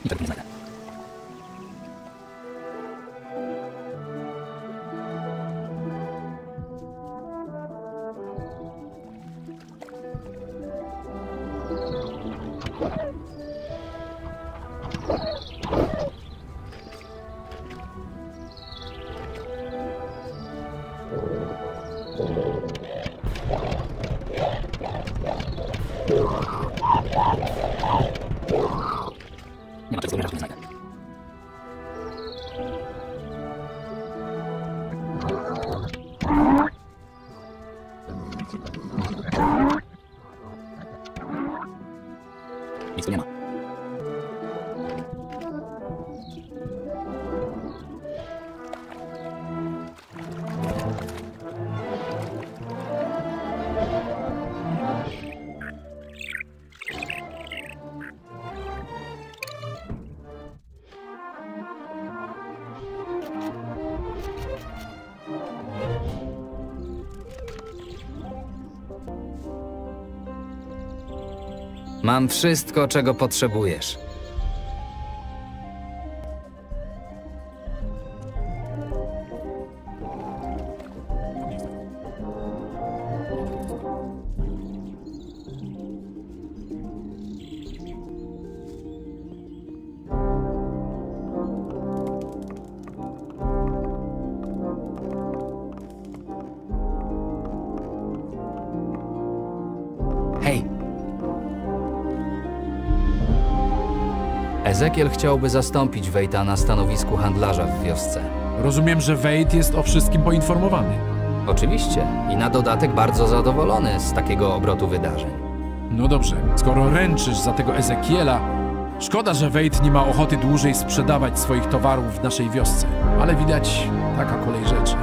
I tego nie znajdę. Nie ma czegoś, nie znajdę. Nic tu nie ma. Mam wszystko, czego potrzebujesz. Hej! Ezekiel chciałby zastąpić Wade'a na stanowisku handlarza w wiosce. Rozumiem, że Wade jest o wszystkim poinformowany. Oczywiście. I na dodatek bardzo zadowolony z takiego obrotu wydarzeń. No dobrze, skoro ręczysz za tego Ezekiela, szkoda, że Wade nie ma ochoty dłużej sprzedawać swoich towarów w naszej wiosce. Ale widać, taka kolej rzeczy.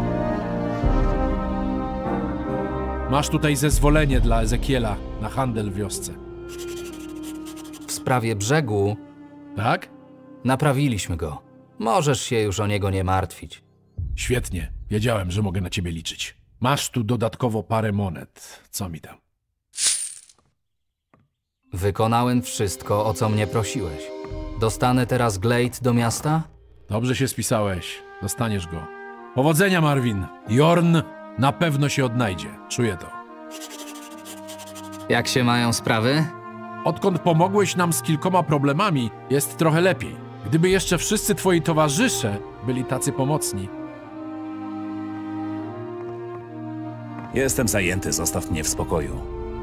Masz tutaj zezwolenie dla Ezekiela na handel w wiosce. W sprawie brzegu Tak? naprawiliśmy go. Możesz się już o niego nie martwić. Świetnie. Wiedziałem, że mogę na ciebie liczyć. Masz tu dodatkowo parę monet. Co mi tam? Wykonałem wszystko, o co mnie prosiłeś. Dostanę teraz Glade do miasta? Dobrze się spisałeś. Dostaniesz go. Powodzenia, Marvin. Jorn na pewno się odnajdzie. Czuję to. Jak się mają sprawy? Odkąd pomogłeś nam z kilkoma problemami, jest trochę lepiej. Gdyby jeszcze wszyscy twoi towarzysze byli tacy pomocni. Jestem zajęty, zostaw mnie w spokoju.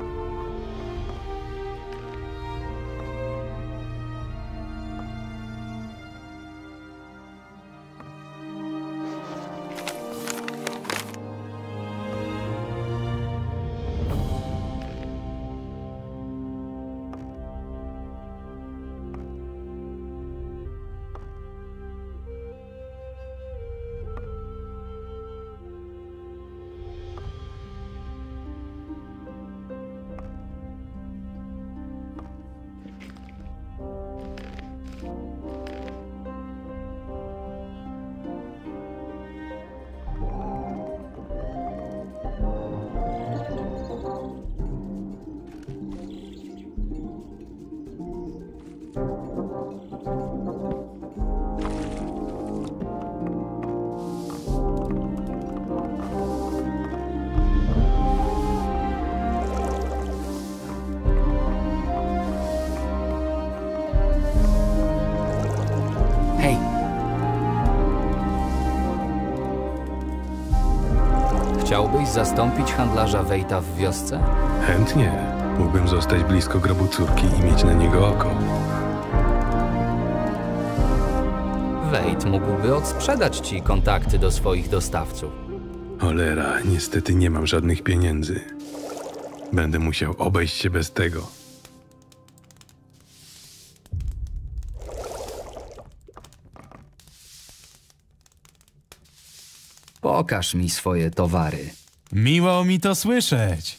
Hej! Chciałbyś zastąpić handlarza Wade'a w wiosce? Chętnie. Mógłbym zostać blisko grobu córki i mieć na niego oko. Wade mógłby odsprzedać ci kontakty do swoich dostawców. Cholera, niestety nie mam żadnych pieniędzy. Będę musiał obejść się bez tego. Pokaż mi swoje towary. Miło mi to słyszeć.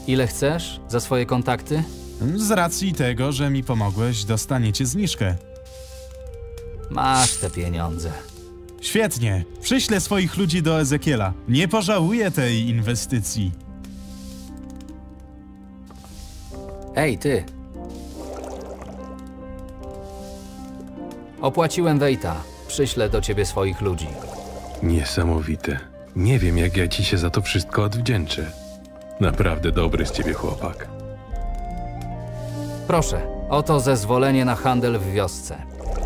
Ile chcesz za swoje kontakty? Z racji tego, że mi pomogłeś, dostaniecie zniżkę. Masz te pieniądze. Świetnie. Przyślę swoich ludzi do Ezekiela. Nie pożałuję tej inwestycji. Ej, ty! Opłaciłem Waite'a. Przyślę do ciebie swoich ludzi. Niesamowite. Nie wiem, jak ja ci się za to wszystko odwdzięczę. Naprawdę dobry z ciebie chłopak. Proszę, oto zezwolenie na handel w wiosce.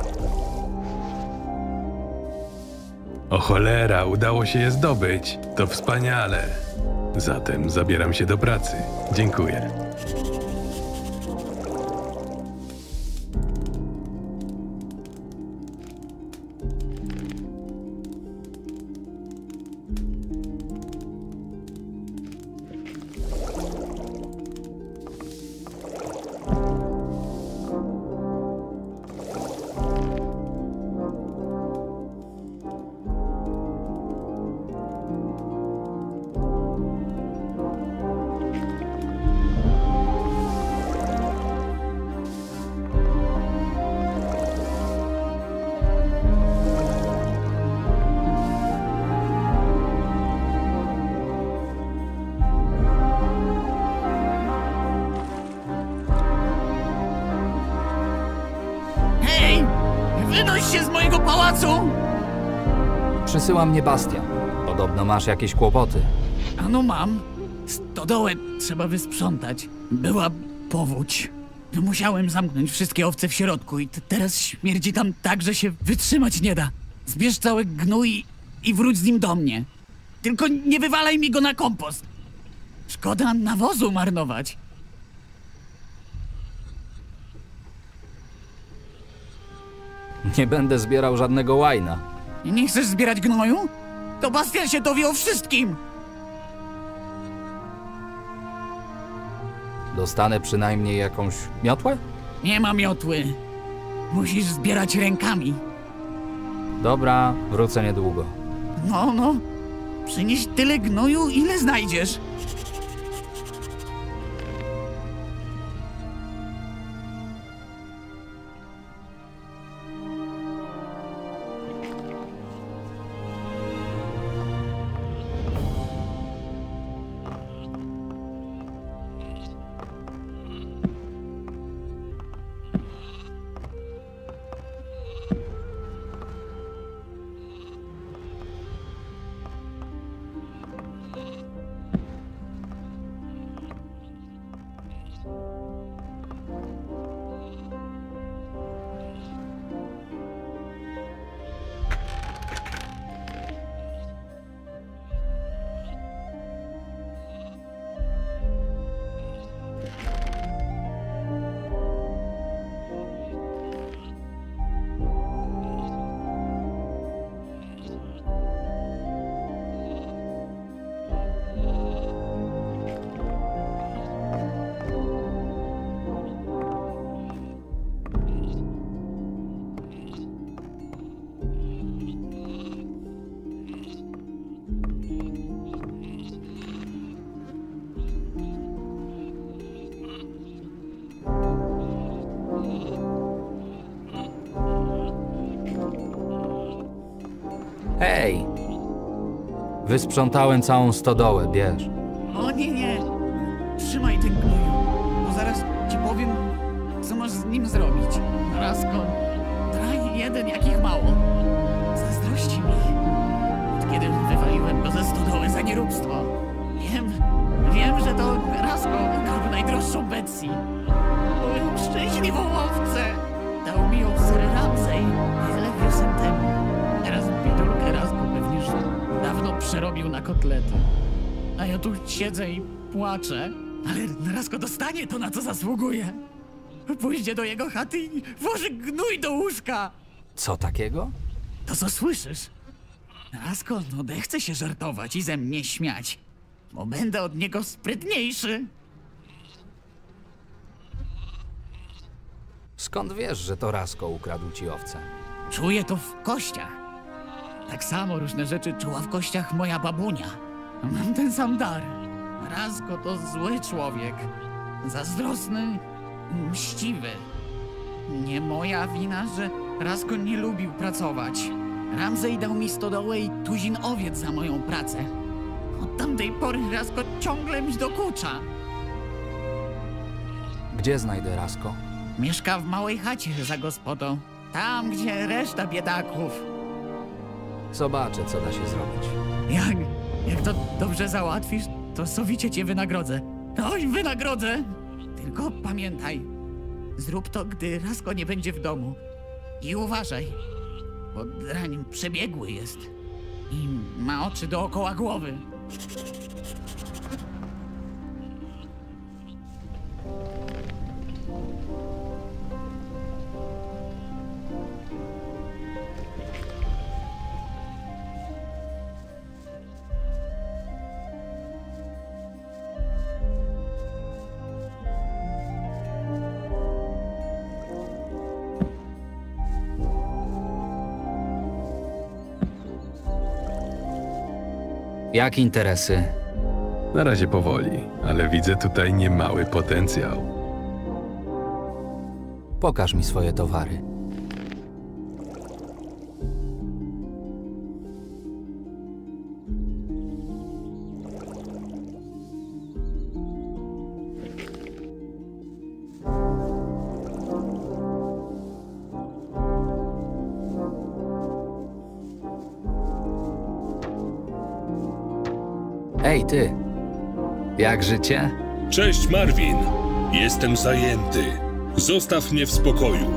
O cholera, udało się je zdobyć. To wspaniale. Zatem zabieram się do pracy. Dziękuję. Hej! Wynoś się z mojego pałacu! Przysyła mnie Bastian. Podobno masz jakieś kłopoty. Ano mam. Stodołę trzeba wysprzątać. Była powódź. Musiałem zamknąć wszystkie owce w środku i teraz śmierdzi tam tak, że się wytrzymać nie da. Zbierz cały gnój i wróć z nim do mnie. Tylko nie wywalaj mi go na kompost. Szkoda nawozu marnować. Nie będę zbierał żadnego łajna. Nie chcesz zbierać gnoju? To Bastian się dowie o wszystkim. Dostanę przynajmniej jakąś miotłę? Nie ma miotły. Musisz zbierać rękami. Dobra, wrócę niedługo. No. Przynieś tyle gnoju, ile znajdziesz. Hej! Wysprzątałem całą stodołę, bierz. O nie. Trzymaj ten gnoju, bo zaraz ci powiem, co masz z nim zrobić. Rasko, daj jeden, jakich mało. Zazdrości mi. Od kiedy wywaliłem go ze stodoły za nieróbstwo. Wiem, że to Rasko ukradł najdroższą Betsy. Moją szczęśliwą owcę. Dał mi ją Sir Ramsay wiele wiosen temu. Teraz bidulkę Rasko pewnie już dawno przerobił na kotlety. A ja tu siedzę i płaczę. Ale Rasko dostanie to, na co zasługuje. Pójdzie do jego chaty i włoży gnój do łóżka. Co takiego? To co słyszysz? Rasko, nie chce się żartować i ze mnie śmiać, bo będę od niego sprytniejszy. Skąd wiesz, że to Rasko ukradł ci owce? Czuję to w kościach. Tak samo różne rzeczy czuła w kościach moja babunia. Mam ten sam dar. Rasko to zły człowiek. Zazdrosny i mściwy. Nie moja wina, że Rasko nie lubił pracować. Ramsey dał mi stodołę i tuzin owiec za moją pracę. Od tamtej pory Rasko ciągle mi dokucza. Gdzie znajdę Rasko? Mieszka w małej chacie za gospodą. Tam, gdzie reszta biedaków. Zobaczę, co da się zrobić. Jak to dobrze załatwisz, to sowicie cię wynagrodzę. Oj, wynagrodzę! Tylko pamiętaj, zrób to, gdy Rasko nie będzie w domu. I uważaj, bo drań przebiegły jest i ma oczy dookoła głowy. Jak interesy? Na razie powoli, ale widzę tutaj niemały potencjał. Pokaż mi swoje towary. Ej, ty! Jak życie? Cześć, Marvin. Jestem zajęty. Zostaw mnie w spokoju.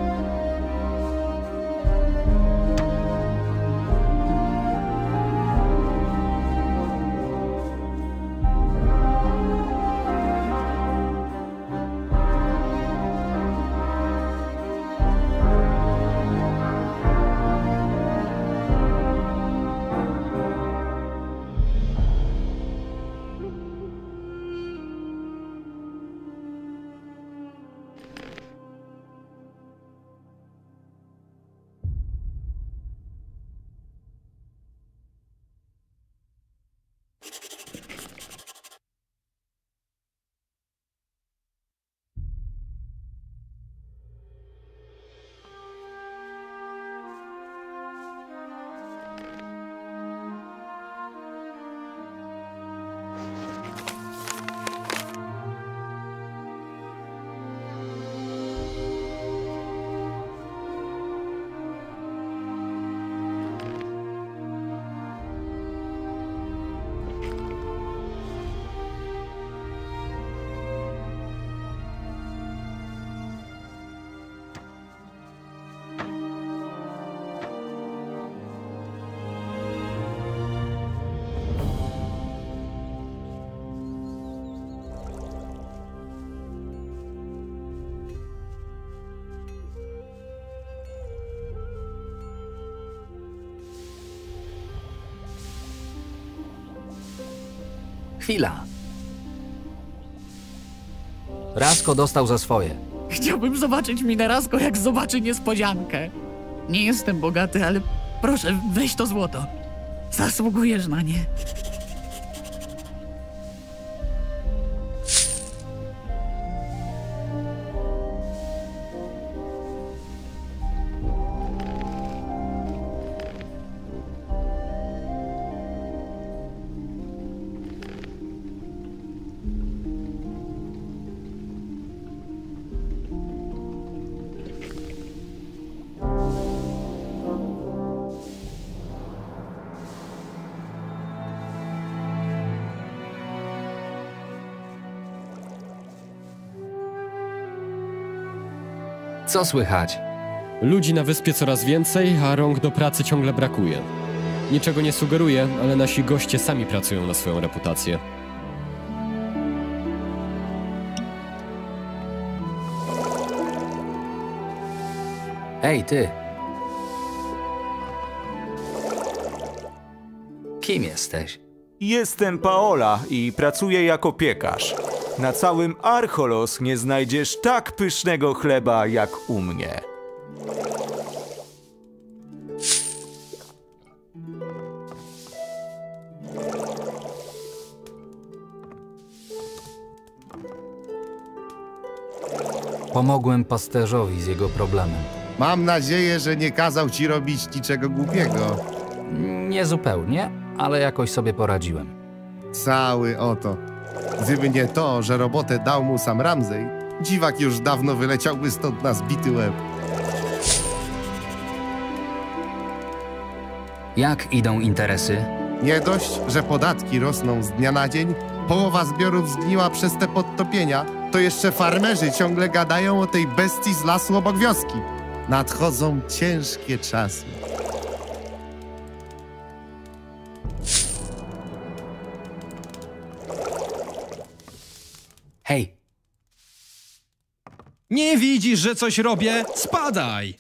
Chwila. Rasko dostał za swoje. Chciałbym zobaczyć minę Rasko, jak zobaczy niespodziankę. Nie jestem bogaty, ale proszę, weź to złoto. Zasługujesz na nie. Co słychać? Ludzi na wyspie coraz więcej, a rąk do pracy ciągle brakuje. Niczego nie sugeruję, ale nasi goście sami pracują na swoją reputację. Ej, ty! Kim jesteś? Jestem Paola i pracuję jako piekarz. Na całym Archolos nie znajdziesz tak pysznego chleba jak u mnie. Pomogłem pasterzowi z jego problemem. Mam nadzieję, że nie kazał ci robić niczego głupiego. Nie zupełnie, ale jakoś sobie poradziłem. Cały oto. Gdyby nie to, że robotę dał mu sam Ramsey, dziwak już dawno wyleciałby stąd na zbity łeb. Jak idą interesy? Nie dość, że podatki rosną z dnia na dzień, połowa zbiorów zgniła przez te podtopienia, to jeszcze farmerzy ciągle gadają o tej bestii z lasu obok wioski. Nadchodzą ciężkie czasy. Hej, Nie widzisz, że coś robię? Spadaj!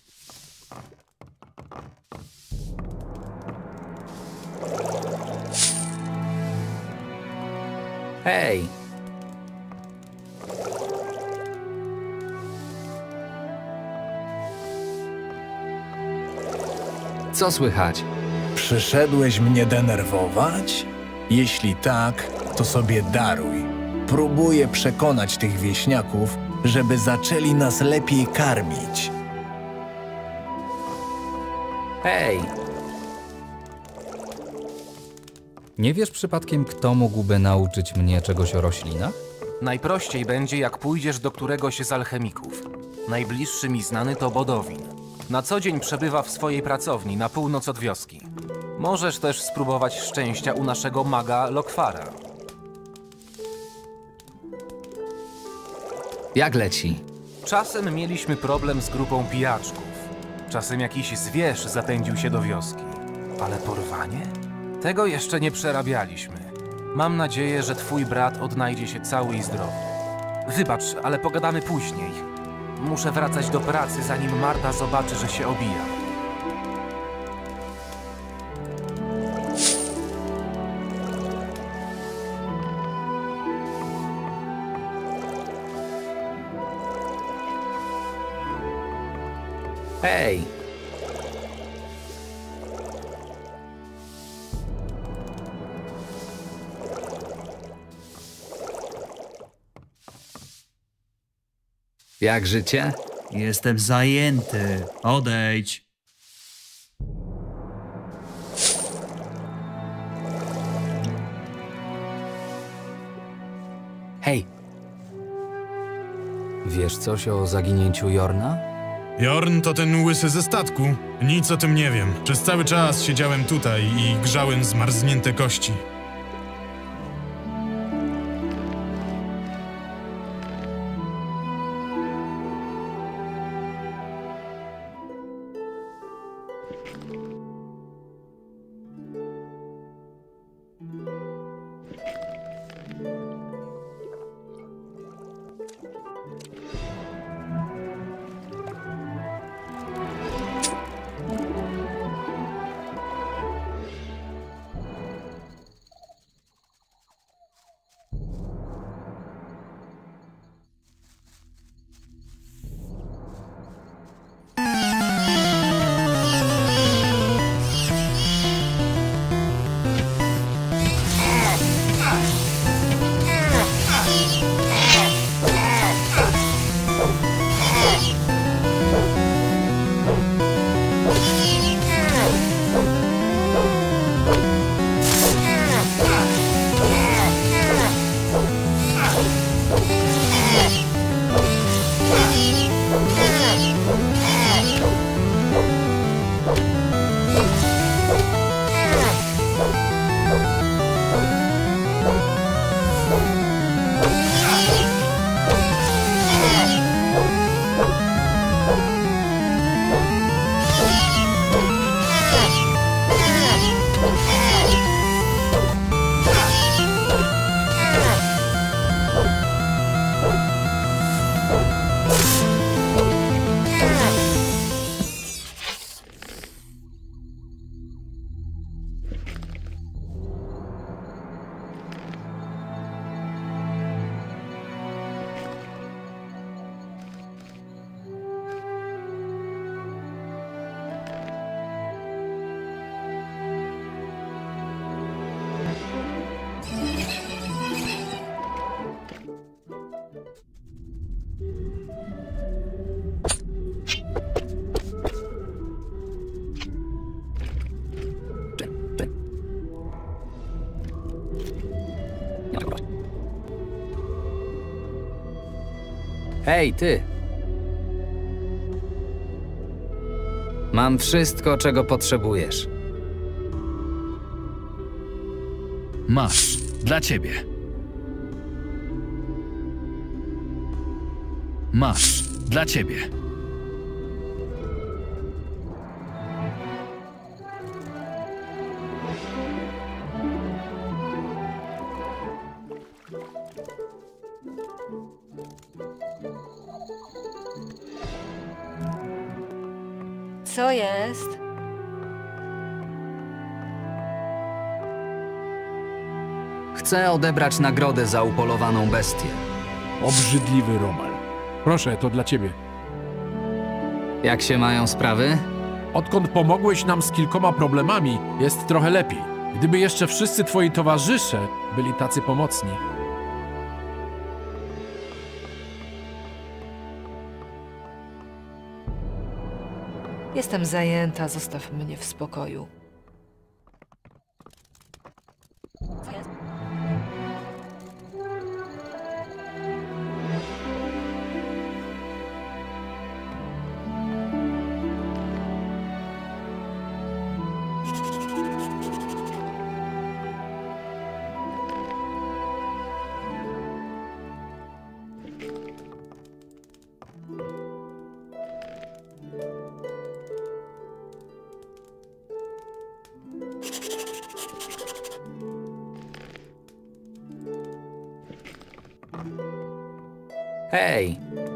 hej! Co słychać? Przyszedłeś mnie denerwować? Jeśli tak, to sobie daruj. Próbuję przekonać tych wieśniaków, żeby zaczęli nas lepiej karmić. Hej! Nie wiesz przypadkiem, kto mógłby nauczyć mnie czegoś o roślinach? Najprościej będzie, jak pójdziesz do któregoś z alchemików. Najbliższy mi znany to Bodowin. Na co dzień przebywa w swojej pracowni na północ od wioski. Możesz też spróbować szczęścia u naszego maga Lokwara. Jak leci? Czasem mieliśmy problem z grupą pijaczków. Czasem jakiś zwierz zapędził się do wioski. Ale porwanie? Tego jeszcze nie przerabialiśmy. Mam nadzieję, że twój brat odnajdzie się cały i zdrowy. Wybacz, ale pogadamy później. Muszę wracać do pracy, zanim Marta zobaczy, że się obija. Hej! Jak życie? Jestem zajęty. Odejdź. Hej! Wiesz coś o zaginięciu Jorna? Jorn to ten łysy ze statku. Nic o tym nie wiem. Przez cały czas siedziałem tutaj i grzałem zmarznięte kości. Hej, ty! Mam wszystko, czego potrzebujesz. Masz, dla ciebie. Masz, dla ciebie. Co jest? Chcę odebrać nagrodę za upolowaną bestię. Obrzydliwy Romal. Proszę, to dla ciebie. Jak się mają sprawy? Odkąd pomogłeś nam z kilkoma problemami, jest trochę lepiej. Gdyby jeszcze wszyscy twoi towarzysze byli tacy pomocni. Jestem zajęta, zostaw mnie w spokoju. Co jest? Hej!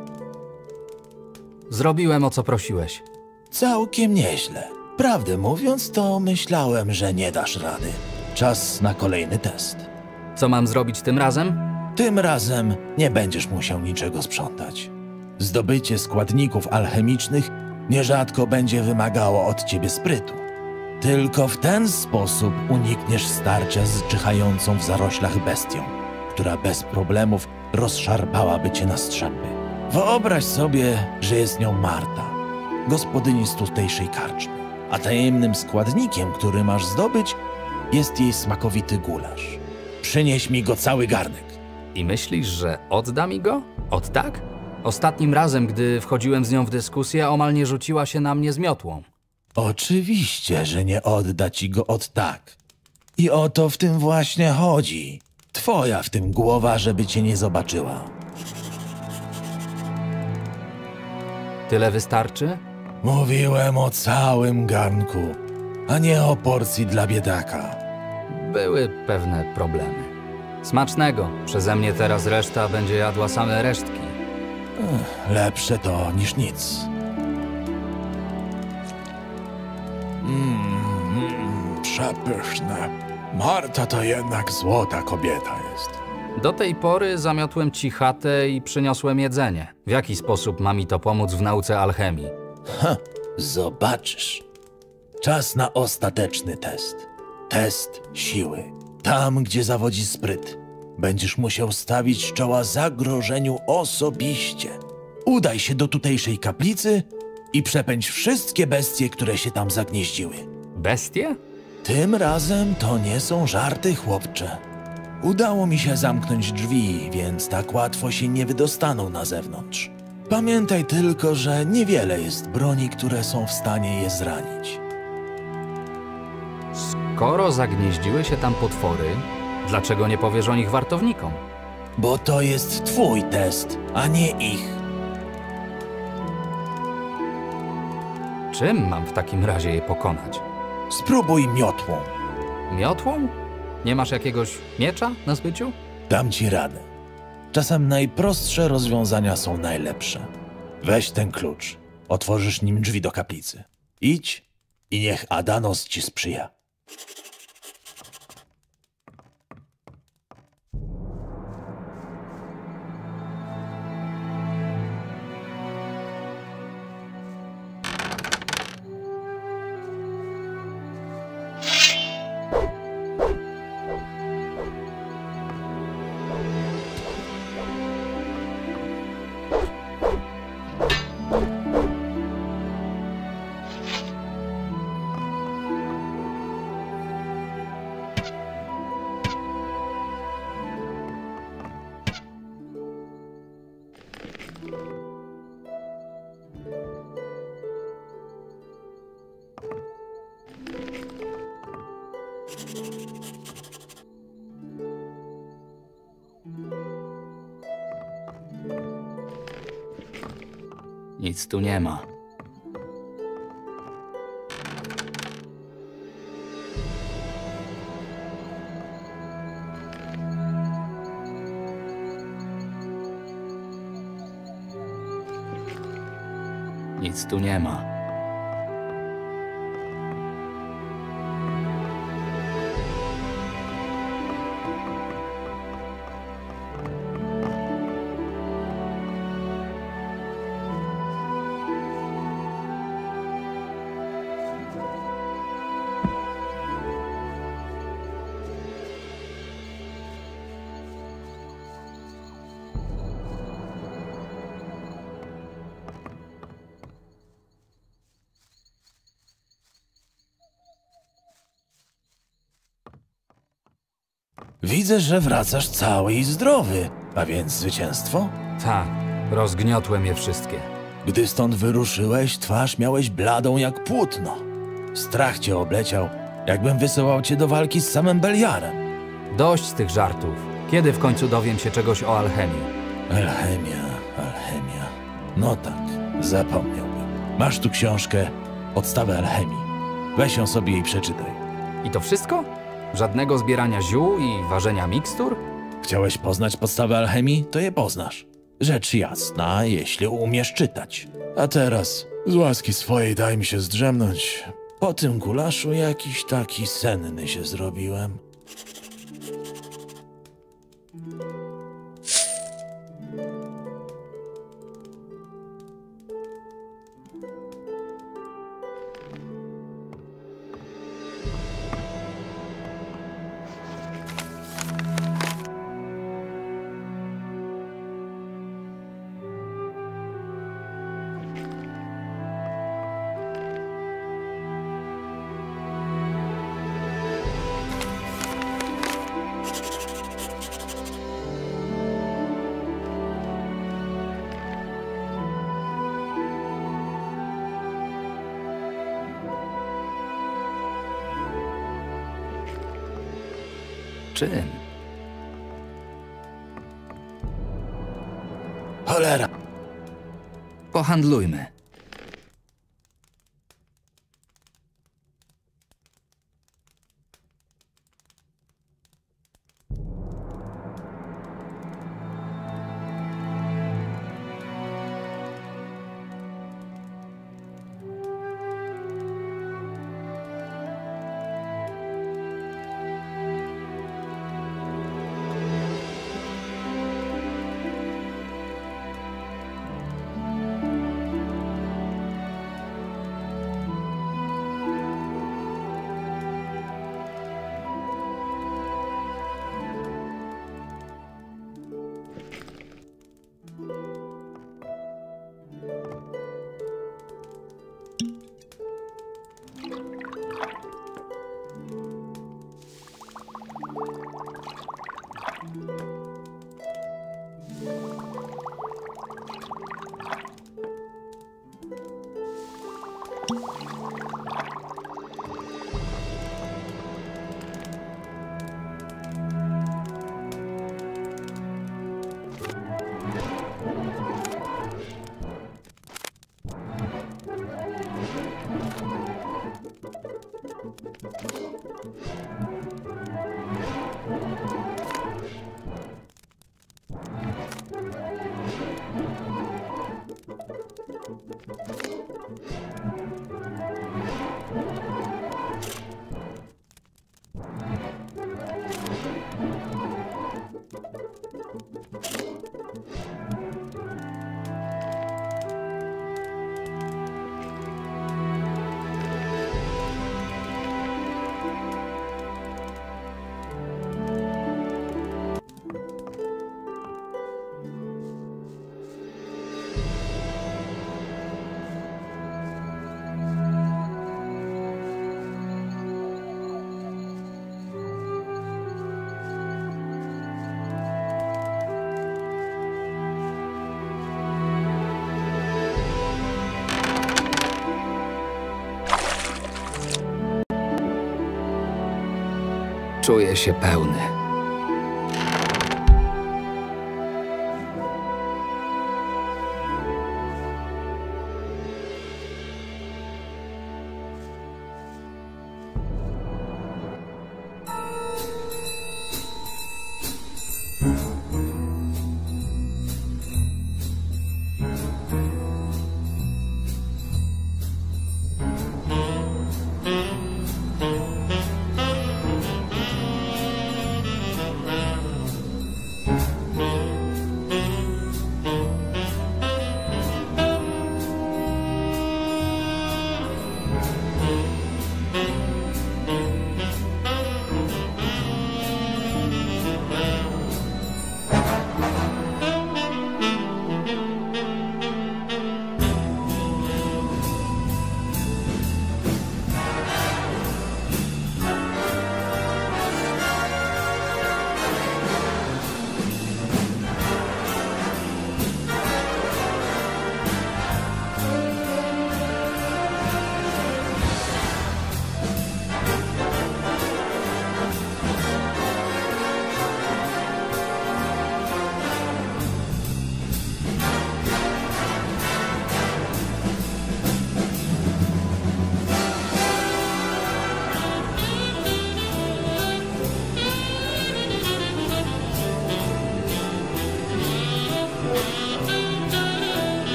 Zrobiłem, o co prosiłeś. Całkiem nieźle. Prawdę mówiąc, to myślałem, że nie dasz rady. Czas na kolejny test. Co mam zrobić tym razem? Tym razem nie będziesz musiał niczego sprzątać. Zdobycie składników alchemicznych nierzadko będzie wymagało od ciebie sprytu. Tylko w ten sposób unikniesz starcia z czyhającą w zaroślach bestią, która bez problemów rozszarpałaby cię na strzępy. Wyobraź sobie, że jest nią Marta, gospodyni z tutejszej karczmy, a tajemnym składnikiem, który masz zdobyć, jest jej smakowity gulasz. Przynieś mi go cały garnek. I myślisz, że odda mi go? Od tak? Ostatnim razem, gdy wchodziłem z nią w dyskusję, omal nie rzuciła się na mnie z miotłą. Oczywiście, że nie odda ci go od tak. I o to w tym właśnie chodzi. Twoja w tym głowa, żeby cię nie zobaczyła. Tyle wystarczy? Mówiłem o całym garnku, a nie o porcji dla biedaka. Były pewne problemy. Smacznego. Przeze mnie teraz reszta będzie jadła same resztki. Lepsze to niż nic. Przepyszne. Marta to jednak złota kobieta jest. Do tej pory zamiotłem ci chatę i przyniosłem jedzenie. W jaki sposób ma mi to pomóc w nauce alchemii? Zobaczysz. Czas na ostateczny test. Test siły. Tam, gdzie zawodzi spryt, będziesz musiał stawić czoła zagrożeniu osobiście. Udaj się do tutejszej kaplicy i przepędź wszystkie bestie, które się tam zagnieździły. Bestie? Tym razem to nie są żarty, chłopcze. Udało mi się zamknąć drzwi, więc tak łatwo się nie wydostaną na zewnątrz. Pamiętaj tylko, że niewiele jest broni, które są w stanie je zranić. Skoro zagnieździły się tam potwory, dlaczego nie powiesz o nich wartownikom? Bo to jest twój test, a nie ich. Czym mam w takim razie je pokonać? Spróbuj miotłą. Miotłą? Nie masz jakiegoś miecza na zbyciu? Dam ci radę. Czasem najprostsze rozwiązania są najlepsze. Weź ten klucz. Otworzysz nim drzwi do kaplicy. Idź i niech Adanos ci sprzyja. Nic tu nie ma. Nic tu nie ma. Widzę, że wracasz cały i zdrowy, a więc zwycięstwo? Tak, rozgniotłem je wszystkie. Gdy stąd wyruszyłeś, twarz miałeś bladą jak płótno. Strach cię obleciał, jakbym wysyłał cię do walki z samym Beliarem. Dość z tych żartów. Kiedy w końcu dowiem się czegoś o alchemii? Alchemia. No tak, zapomniałbym. Masz tu książkę Podstawy alchemii. Weź ją sobie i przeczytaj. I to wszystko? Żadnego zbierania ziół i ważenia mikstur? Chciałeś poznać podstawy alchemii? To je poznasz. Rzecz jasna, jeśli umiesz czytać. A teraz, z łaski swojej daj mi się zdrzemnąć. Po tym gulaszu jakiś taki senny się zrobiłem. Czym? Cholera! Pohandlujmy. Czuję się pełny.